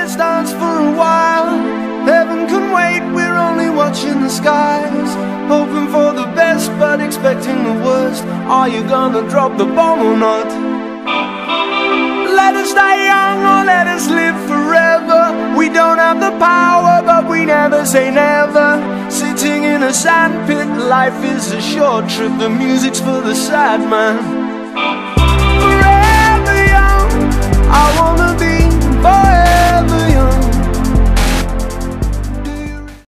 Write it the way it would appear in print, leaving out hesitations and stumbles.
let's dance for a while. Heaven can wait, we're only watching the skies, hoping for the best but expecting the worst. Are you gonna drop the bomb or not? Let us die young or let us live forever. We don't have the power but we never say never. Sitting in a sandpit, life is a short trip. The music's for the sad man.